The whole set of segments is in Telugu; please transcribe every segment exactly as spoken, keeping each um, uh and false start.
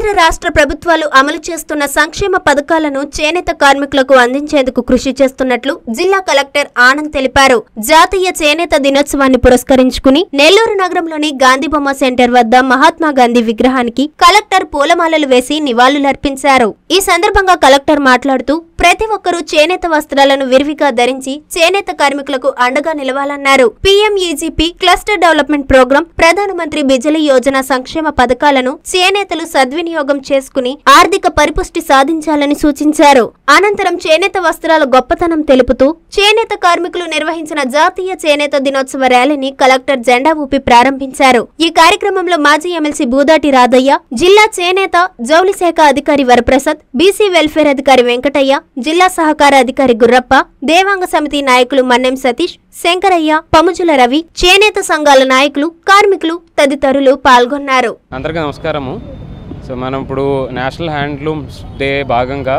కేంద్ర రాష్ట్ర ప్రభుత్వాలు అమలు చేస్తున్న సంక్షేమ పథకాలను చేనేత కార్మికులకు అందించేందుకు కృషి చేస్తున్నట్లు జిల్లా కలెక్టర్ ఆనంద్ తెలిపారు. జాతీయ చేనేత దినోత్సవాన్ని పురస్కరించుకుని నెల్లూరు నగరంలోని గాంధీబొమ్మ సెంటర్ వద్ద మహాత్మా గాంధీ విగ్రహానికి కలెక్టర్ పూలమాలలు వేసి నివాళులర్పించారు. ఈ సందర్భంగా కలెక్టర్ మాట్లాడుతూ ప్రతి ఒక్కరూ చేనేత వస్త్రాలను విరివిగా ధరించి చేనేత కార్మికులకు అండగా నిలవాలన్నారు. పీఎంఈజీపీ క్లస్టర్ డెవలప్మెంట్ ప్రోగ్రాం, ప్రధానమంత్రి బిజిలీ యోజన సంక్షేమ పథకాలను చేనేతలు సద్వినియోగం చేసుకుని ఆర్థిక పరిపుష్టి సాధించాలని సూచించారు. అనంతరం చేనేత వస్త్రాల గొప్పతనం తెలుపుతూ చేనేత కార్మికులు నిర్వహించిన జాతీయ చేనేత దినోత్సవ ర్యాలీని కలెక్టర్ జెండా ఊపి ప్రారంభించారు. ఈ కార్యక్రమంలో మాజీ ఎమ్మెల్సీ బూదాటి రాధయ్య, జిల్లా చేనేత జౌళి శాఖ అధికారి వరప్రసాద్, బీసీ వెల్ఫేర్ అధికారి వెంకటయ్య, జిల్లా సహకార అధికారి గుర్రప్ప, దేవాంగ సమితి నాయకులు మన్నెం సతీష్, శంకరయ్య, పముజుల రవి, చేనేత సంఘాల నాయకులు, కార్మికులు తదితరులు పాల్గొన్నారు. అందరికీ నమస్కారము. సో మనం ఇప్పుడు నేషనల్ హ్యాండ్లూమ్స్ డే భాగంగా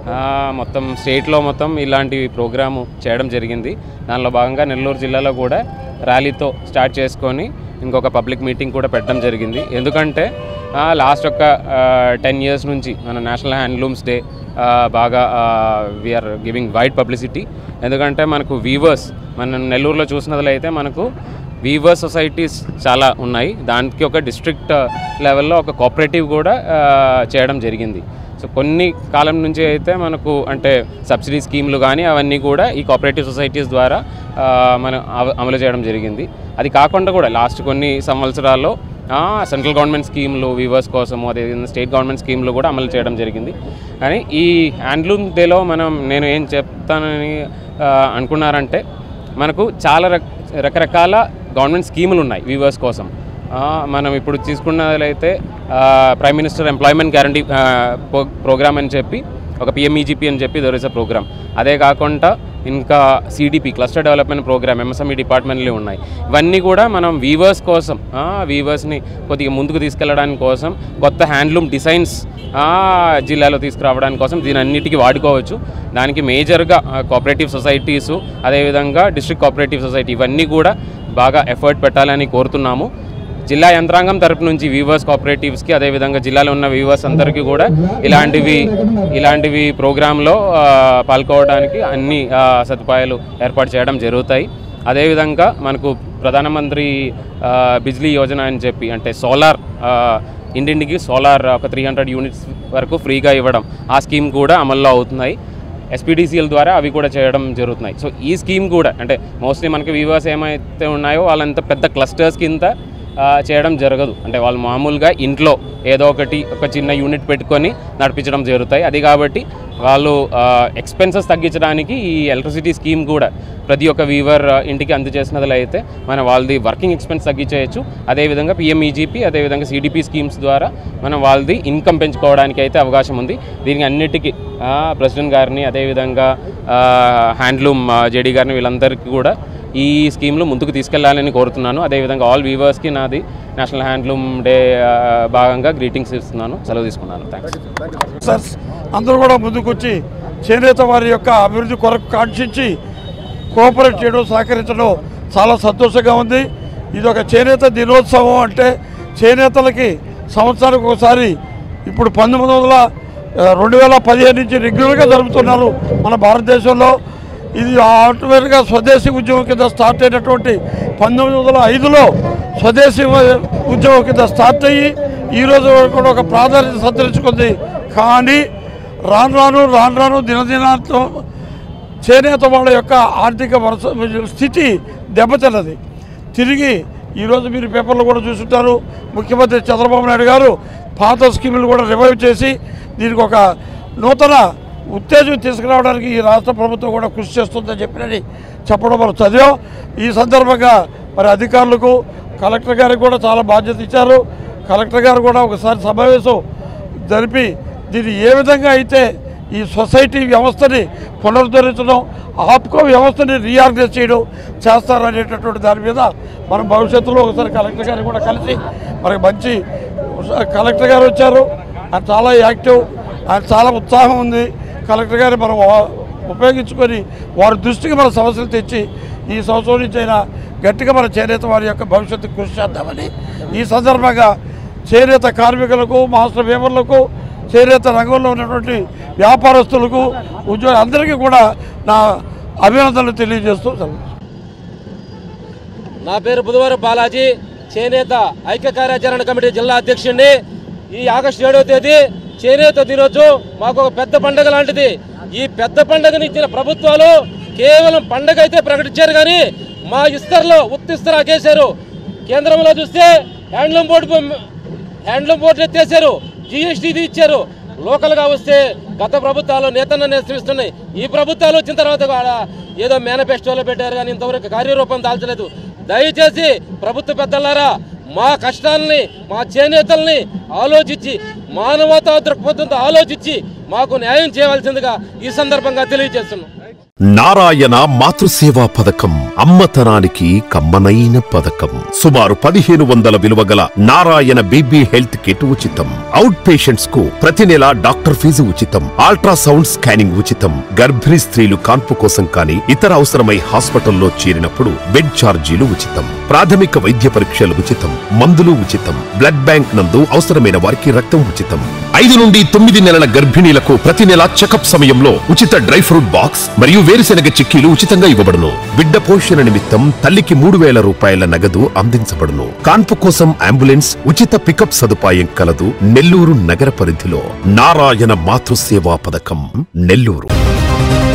మొత్తం స్టేట్లో మొత్తం ఇలాంటి ప్రోగ్రాము చేయడం జరిగింది. దానిలో భాగంగా నెల్లూరు జిల్లాలో కూడా ర్యాలీతో స్టార్ట్ చేసుకొని ఇంకొక పబ్లిక్ మీటింగ్ కూడా పెట్టడం జరిగింది. ఎందుకంటే లాస్ట్ ఒక టెన్ ఇయర్స్ నుంచి మన నేషనల్ హ్యాండ్లూమ్స్ డే బాగా వీఆర్ గివింగ్ వైడ్ పబ్లిసిటీ. ఎందుకంటే మనకు వీవర్స్, మనం నెల్లూరులో చూసినట్లయితే మనకు వీవర్ సొసైటీస్ చాలా ఉన్నాయి. దానికి ఒక డిస్ట్రిక్ట్ లెవెల్లో ఒక కోఆపరేటివ్ కూడా చేయడం జరిగింది. సో కొన్ని కాలం నుంచి అయితే మనకు అంటే సబ్సిడీ స్కీమ్లు కానీ అవన్నీ కూడా ఈ కోఆపరేటివ్ సొసైటీస్ ద్వారా మనం అమలు చేయడం జరిగింది. అది కాకుండా కూడా లాస్ట్ కొన్ని సంవత్సరాల్లో సెంట్రల్ గవర్నమెంట్ స్కీమ్లు వీవర్స్ కోసము, అదేవిధంగా స్టేట్ గవర్నమెంట్ స్కీమ్లు కూడా అమలు చేయడం జరిగింది. కానీ ఈ హ్యాండ్లూమ్ డేలో మనం నేను ఏం చెప్తానని అనుకున్నారంటే మనకు చాలా రకరకాల గవర్నమెంట్ స్కీములు ఉన్నాయి వీవర్స్ కోసం. మనం ఇప్పుడు తీసుకున్నట్లయితే prime minister employment guarantee programme అని చెప్పి ఒక పిఎంఈజీపీ అని చెప్పి దొరిసే ప్రోగ్రామ్. అదే కాకుండా ఇంకా CDP cluster development programme MSME డిపార్ట్మెంట్లు ఉన్నాయి. ఇవన్నీ కూడా మనం వీవర్స్ కోసం, వీవర్స్ని కొద్దిగా ముందుకు తీసుకెళ్ళడానికి కోసం, కొత్త హ్యాండ్లూమ్ డిజైన్స్ జిల్లాలో తీసుకురావడానికి కోసం దీని అన్నిటికీ వాడుకోవచ్చు. దానికి మేజర్గా కోఆపరేటివ్ సొసైటీసు, అదేవిధంగా డిస్ట్రిక్ట్ కోఆపరేటివ్ సొసైటీ ఇవన్నీ కూడా బాగా ఎఫర్ట్ పెట్టాలని కోరుతున్నాము. జిల్లా యంత్రాంగం తరపు నుంచి వీవర్స్ కోఆపరేటివ్స్కి, అదేవిధంగా జిల్లాలో ఉన్న వీవర్స్ అందరికీ కూడా ఇలాంటివి ఇలాంటివి ప్రోగ్రాంలో పాల్గొనడానికి అన్ని సదుపాయాలు ఏర్పాటు చేయడం జరుగుతాయి. అదేవిధంగా మనకు ప్రధానమంత్రి బిజ్లీ యోజన అని చెప్పి అంటే సోలార్ ఇంటింటికి సోలార్ ఒక త్రీ హండ్రెడ్ యూనిట్స్ వరకు ఫ్రీగా ఇవ్వడం, ఆ స్కీమ్ కూడా అమల్లో అవుతున్నాయి. ఎస్పీడీసీఎల్ ద్వారా అవి కూడా చేయడం జరుగుతున్నాయి. సో ఈ స్కీమ్ కూడా అంటే మోస్ట్లీ మనకి వీవర్స్ ఏమైతే ఉన్నాయో వాళ్ళంతా పెద్ద క్లస్టర్స్ కింద చేయడం జరగదు. అంటే వాళ్ళు మామూలుగా ఇంట్లో ఏదో ఒకటి ఒక చిన్న యూనిట్ పెట్టుకొని నడిపించడం జరుగుతాయి. అది కాబట్టి వాళ్ళు ఎక్స్పెన్సెస్ తగ్గించడానికి ఈ ఎలక్ట్రిసిటీ స్కీమ్ కూడా ప్రతి ఒక్క వీవర్ ఇంటికి అందజేసినట్లయితే మన వాళ్ళది వర్కింగ్ ఎక్స్పెన్స్ తగ్గించేయచ్చు. అదేవిధంగా పిఎంఈజీపీ, అదేవిధంగా సిడిపి స్కీమ్స్ ద్వారా మనం వాళ్ళది ఇన్కమ్ పెంచుకోవడానికి అయితే అవకాశం ఉంది. దీనికి అన్నిటికీ ప్రెసిడెంట్ గారిని, అదేవిధంగా హ్యాండ్లూమ్ జేడీ గారిని వీళ్ళందరికీ కూడా ఈ స్కీమ్లు ముందుకు తీసుకెళ్లాలని కోరుతున్నాను. అదేవిధంగా ఆల్ వీవర్స్కి నాది నేషనల్ హ్యాండ్లూమ్ డే భాగంగా గ్రీటింగ్స్ ఇస్తున్నాను. సెలవు తీసుకున్నాను. థ్యాంక్స్. సార్ అందరూ కూడా ముందుకొచ్చి చేనేత వారి యొక్క అభివృద్ధి కొరకు కాంక్షించి కోఆపరేట్ చేయడం, సహకరించడం చాలా సంతోషంగా ఉంది. ఇది ఒక చేనేత దినోత్సవం అంటే చేనేతలకి సంవత్సరానికి ఒకసారి ఇప్పుడు పంతొమ్మిది వందల రెండు వేల పదిహేను నుంచి రెగ్యులర్గా జరుపుతున్నారు మన భారతదేశంలో. ఇది ఆటోమేటిక్గా స్వదేశీ ఉద్యమం కింద స్టార్ట్ అయినటువంటి పంతొమ్మిది వందల ఐదులో స్వదేశీ ఉద్యమం కింద స్టార్ట్ అయ్యి ఈరోజు కూడా ఒక ప్రాధాన్యత సంతరించుకుంది. కానీ రాను రాను రాను రాను దినదినాంతో చేనేత వాళ్ళ యొక్క ఆర్థిక స్థితి దెబ్బతిన్నది. తిరిగి ఈరోజు మీరు పేపర్లో కూడా చూస్తుంటారు, ముఖ్యమంత్రి చంద్రబాబు నాయుడు గారు పాత స్కీములు కూడా రివైవ్ చేసి దీనికి ఒక నూతన ఉత్తేజం తీసుకురావడానికి ఈ రాష్ట్ర ప్రభుత్వం కూడా కృషి చేస్తుందని చెప్పినని చెప్పడం మనం చదివాం. ఈ సందర్భంగా మరి అధికారులకు, కలెక్టర్ గారికి కూడా చాలా బాధ్యత ఇచ్చారు. కలెక్టర్ గారు కూడా ఒకసారి సమావేశం జరిపి దీన్ని ఏ విధంగా అయితే ఈ సొసైటీ వ్యవస్థని పునరుద్ధరించడం, ఆప్కో వ్యవస్థని రీఆర్గనైజ్ చేయడం చేస్తారనేటటువంటి దాని మీద మనం భవిష్యత్తులో ఒకసారి కలెక్టర్ గారిని కూడా కలిసి మనకి మంచి కలెక్టర్ గారు వచ్చారు. ఆయన చాలా యాక్టివ్, ఆయన చాలా ఉత్సాహం ఉంది. కలెక్టర్ గారిని మనం ఉపయోగించుకొని వారి దృష్టికి మన సమస్యలు తెచ్చి ఈ సంవత్సరం నుంచి అయినా గట్టిగా మన చేనేత వారి యొక్క భవిష్యత్తు కృషి చేద్దామని ఈ సందర్భంగా చేనేత కార్మికులకు, మాస్టర్ వేమర్లకు, చేనేత రంగంలో ఉన్నటువంటి వ్యాపారస్తులకు, ఉద్యోగ అందరికీ కూడా నా అభినందనలు తెలియజేస్తూ. నా పేరు బుధవారం బాలాజీ, చేనేత ఐక్య కార్యాచరణ కమిటీ జిల్లా అధ్యక్షుడిని. ఈ ఆగస్టు ఏడవ తేదీ చేనేత దినోత్సవం మాకు ఒక పెద్ద పండుగ లాంటిది. ఈ పెద్ద పండుగని ఇచ్చిన ప్రభుత్వాలు కేవలం పండుగ అయితే ప్రకటించారు, కానీ మా ఇస్తర్లో ఉత్తిస్తర ఆకేశారు. కేంద్రంలో చూస్తే హ్యాండ్లూమ్ బోర్డు హ్యాండ్లూమ్ బోర్డు ఎత్తేసారు, జిఎస్టీ ఇచ్చారు. లోకల్గా వస్తే గత ప్రభుత్వాలు నేతన్న నేస్తమిస్తున్నాయి. ఈ ప్రభుత్వాలు వచ్చిన తర్వాత కూడా ఏదో మేనిఫెస్టోలో పెట్టారు, కానీ ఇంతవరకు కార్యరూపం దాల్చలేదు. దయచేసి ప్రభుత్వ పెద్దలారా, మా కష్టాలని, మా చేనేతల్ని ఆలోచించి, మానవతా దృక్పథంతో ఆలోచించి మాకు న్యాయం చేయవలసిందిగా ఈ సందర్భంగా తెలియజేస్తున్నాం. నారాయణ మాతృసేవా పథకం అమ్మతనానికి కమ్మనైన పథకం. సుమారు పదిహేను వందల విలువ గల నారాయణ బేబీ హెల్త్ కిట్ ఉచితం. అవుట్ పేషెంట్స్ కు ప్రతి నెల డాక్టర్ ఫీజు ఉచితం. అల్ట్రాసౌండ్ స్కానింగ్ ఉచితం. గర్భిణీ స్త్రీలు కాన్పు కోసం కానీ ఇతర అవసరమై హాస్పిటల్లో చేరినప్పుడు బెడ్ ఛార్జీలు ఉచితం. ప్రాథమిక వైద్య పరీక్షలు ఉచితం. మందులు ఉచితం. బ్లడ్ బ్యాంక్ నందు అవసరమైన వారికి రక్తం ఉచితం. ఐదు నుండి తొమ్మిది నెలల గర్భిణీలకు ప్రతి నెల చెకప్ సమయంలో ఉచిత డ్రై ఫ్రూట్ బాక్స్ మరియు వేరుశెనగ చిక్కీలు ఉచితంగా ఇవ్వబడును. బిడ్డ పోషణ నిమిత్తం తల్లికి మూడు వేల రూపాయల నగదు అందించబడును. కాన్పు కోసం అంబులెన్స్ ఉచిత పికప్ సదుపాయం కలదు. నెల్లూరు నగర పరిధిలో నారాయణ మాతృసేవా పథకం, నెల్లూరు.